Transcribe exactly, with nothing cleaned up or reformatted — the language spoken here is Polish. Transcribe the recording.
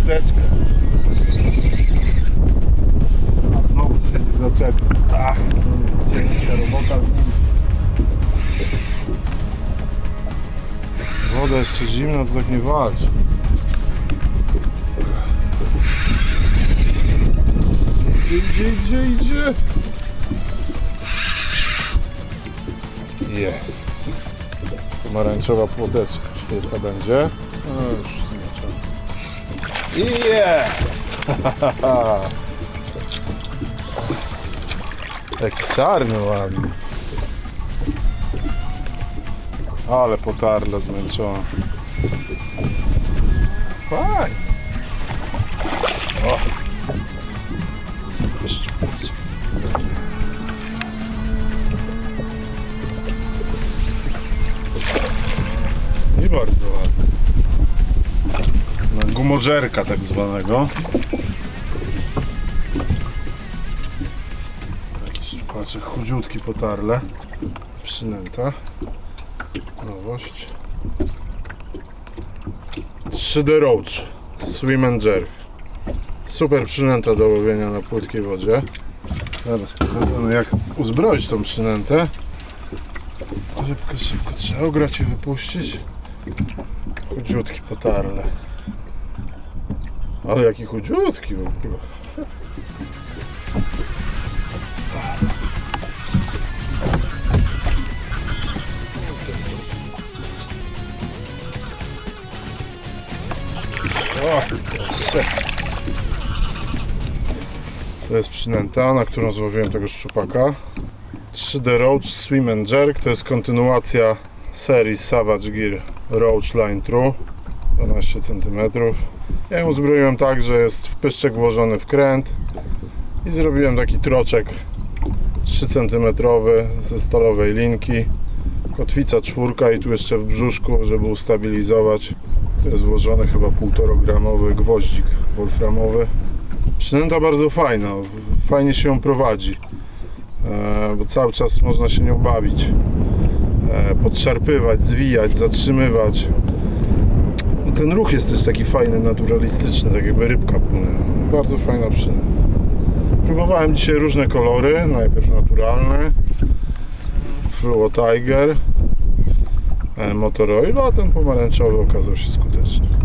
płoteczkę. A znowu się nie zaczepi. Ach, to jest ciężka robota z nim. Woda jeszcze zimna, to tak nie walczy. Idzie, idzie, idzie. Jest. Pomarańczowa płoteczka. Świeca będzie. No już nie trzeba. I jest! Jak czarny ładny. Ale potarla zmęczona. Fajnie. O. I bardzo ładnie. No, gumożerka tak zwanego. Jakiś szczupaczek chudziutki potarle. Przynęta. Nowość. trzy D Roach Swim and Jerk. Super przynęta do łowienia na płytkiej wodzie. Zaraz pokażemy, jak uzbroić tą przynętę. Szybko, szybko trzeba ograć i wypuścić. Chudziutki potarle. Ale jaki chudziutki w ogóle. O, to jest przynęta, na którą złowiłem tego szczupaka. trzy D Roach Swim and Jerk to jest kontynuacja serii Savage Gear Roach Line True, dwanaście centymetrów. Ja ją uzbroiłem tak, że jest w pyszczek włożony wkręt i zrobiłem taki troczek trzy centymetrowy ze stalowej linki, kotwica czwórka i tu jeszcze w brzuszku, żeby ustabilizować. Tu jest włożony chyba półtorogramowy gwoździk wolframowy. Przynęta bardzo fajna, fajnie się ją prowadzi, bo cały czas można się nią bawić, podszarpywać, zwijać, zatrzymywać. Ten ruch jest też taki fajny, naturalistyczny, tak jakby rybka płynie. Bardzo fajna przynęta. Próbowałem dzisiaj różne kolory, najpierw naturalne, Fluo Tiger, Motorola, a ten pomarańczowy okazał się skuteczny.